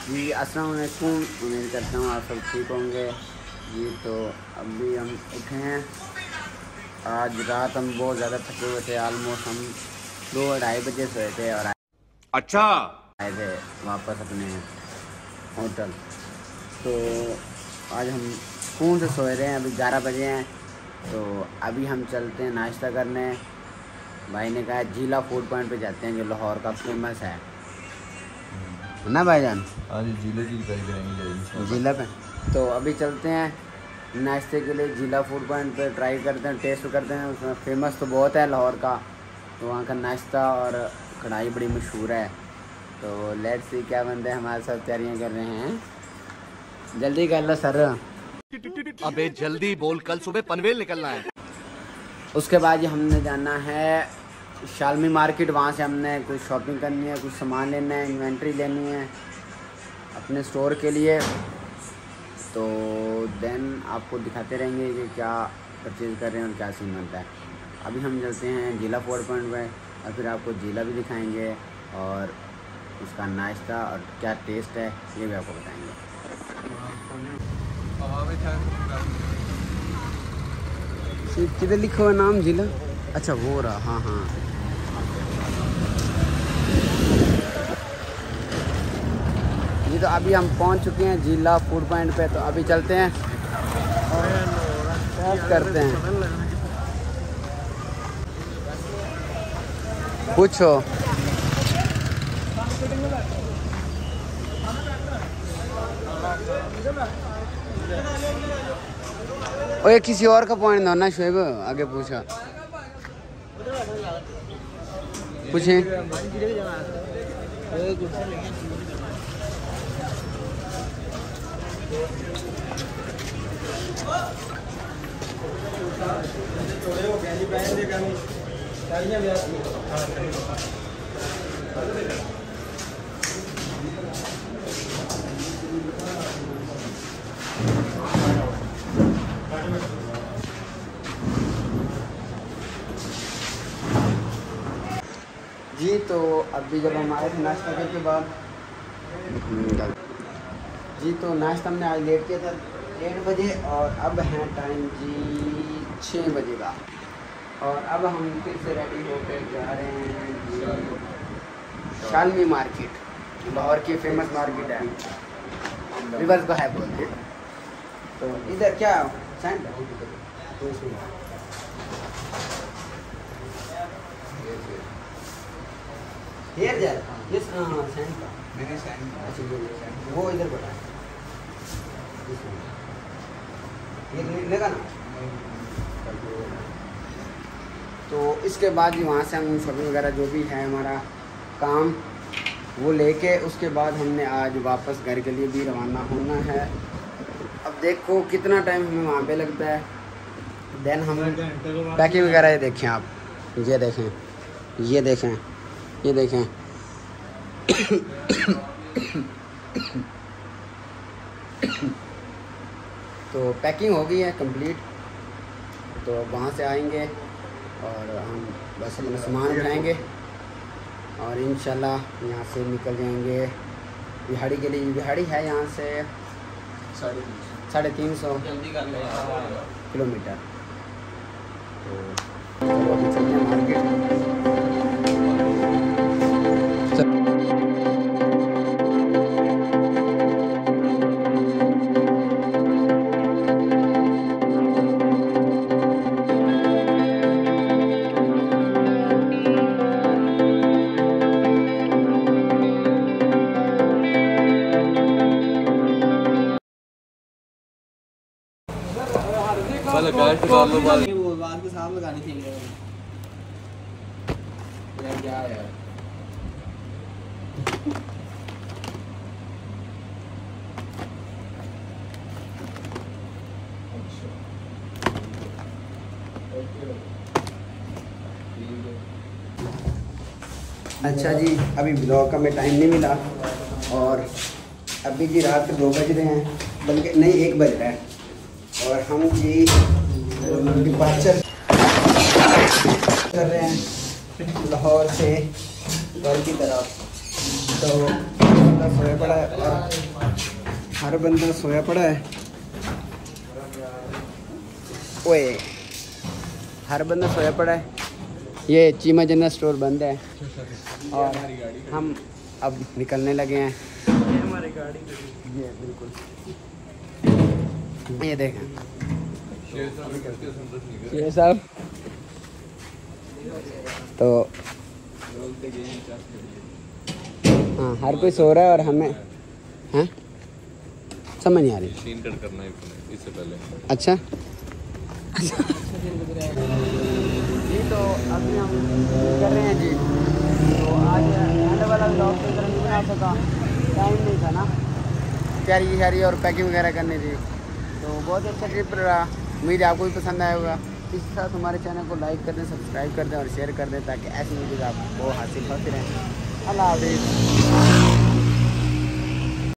जी अस्सलाम वालेकुम, उम्मीद करता हूँ आप सब ठीक होंगे जी। तो अभी हम उठे हैं। आज रात हम बहुत ज़्यादा थके हुए थे। ऑलमोस्ट हम 2-2:30 बजे सोए थे और अच्छा आए थे वापस अपने होटल। तो आज हम सुकून से सोए रहे हैं। अभी 11 बजे हैं, तो अभी हम चलते हैं नाश्ता करने। भाई ने कहा झीला फूड पॉइंट पे जाते हैं, जो लाहौर का फेमस है ना भाईजान। हाँ जी, झीले की ट्राई करेंगे झीला पे तो अभी चलते हैं नाश्ते के लिए। झीला फूड पॉइंट पे ट्राई करते हैं, टेस्ट करते हैं। उसमें फेमस तो बहुत है लाहौर का, तो वहाँ का नाश्ता और कढ़ाई बड़ी मशहूर है। तो लेट्स सी क्या बंदे हमारे साथ तैयारियाँ कर रहे हैं। जल्दी कर लो सर। अबे जल्दी बोल, कल सुबह पनवेल निकलना है। उसके बाद हमने जाना है शालमी मार्केट। वहाँ से हमने कुछ शॉपिंग करनी है, कुछ सामान लेना है, इन्वेंट्री लेनी है अपने स्टोर के लिए। तो देन आपको दिखाते रहेंगे कि क्या परचेज़ कर रहे हैं और क्या सीन बनता है। अभी हम चलते हैं झीला फूड पॉइंट में और फिर आपको झीला भी दिखाएंगे और उसका नाश्ता और क्या टेस्ट है ये भी आपको बताएंगे। किधर लिखा हुआ नाम झीला? अच्छा वो रहा, हाँ हाँ। जी तो अभी हम पहुंच चुके हैं झीला फूड पॉइंट पे। तो अभी चलते हैं और टेस्ट करते हैं। पूछो। ओए किसी और का पॉइंट दो ना शुएब, आगे पूछा पूछे। जी तो अभी जब हम आए थे नाश्ता करने के बाद, जी तो नाश्ता हमने आज लेट किया था 1:30 बजे और अब है टाइम जी 6 बजे का। और अब हम फिर से रेडी होकर जा रहे हैं जी शालमी मार्केट। लाहौर की फेमस मार्केट है, रिवर्स को है बोलते। तो इधर क्या सैंड हेयर जेल, यस हाँ सैंड का मैंने सैंड। अच्छा ये वो इधर पड़ा है, ये लेगा ना। तो इसके बाद ही वहाँ से हम शॉपिंग वगैरह जो भी है हमारा काम वो लेके उसके बाद हमने आज वापस घर के लिए भी रवाना होना है। अब देखो कितना टाइम हमें वहाँ पे लगता है। देन हम पैकिंग वगैरह ये देखें आप, ये देखें, ये देखें, ये देखें। तो पैकिंग हो गई है कंप्लीट। तो वहाँ से आएंगे और हम बस अपना सामान उठाएंगे और इंशाल्लाह यहाँ से निकल जाएंगे बिहाड़ी के लिए। बिहाड़ी है यहाँ से 350 किलोमीटर। तो अभी चलते हैं मार्केट। वो बात के साथ लगानी थी क्या यार। अच्छा जी अभी ब्लॉग का में टाइम नहीं मिला और अभी जी रात के 2 बज रहे हैं, बल्कि नहीं 1 बज रहा है और हम जी डिपार्चर कर रहे हैं लाहौर से घर की तरफ। तो बंदा सोया पड़ा है और हर बंदा सोया पड़ा है। ओए हर बंदा सोया पड़ा है। ये चीमा जनरल स्टोर बंद है और हम अब निकलने लगे हैं। ये हमारी गाड़ी ये बिल्कुल ये देखें ये सब तो हाँ हर कोई सो रहा है और हमें हैं समझ नहीं आ रही। सीन कट करना है इससे पहले। अच्छा जी तो अभी हम कर रहे हैं जी। तो आज आने वाला ब्लॉग तो इधर नहीं आ सका, टाइम नहीं था ना, तैयारी शारी और पैकिंग वगैरह करनी थी। तो बहुत अच्छा ट्रिप रहा, उम्मीद है आपको भी पसंद आया होगा। इसके साथ हमारे चैनल को लाइक कर दें, सब्सक्राइब कर दें और शेयर कर दें ताकि ऐसी वीडियोज़ आपको हासिल होती रहें। अल्लाह हाफिज़।